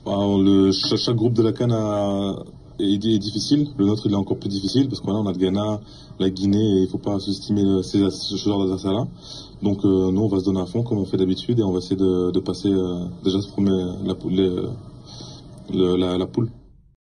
Chaque groupe de la CAN est difficile. Le nôtre il est encore plus difficile parce qu'on a le Ghana, la Guinée et il ne faut pas sous-estimer ce genre d'adversaire-là. Donc nous on va se donner à fond comme on fait d'habitude et on va essayer de passer déjà ce premier la poule.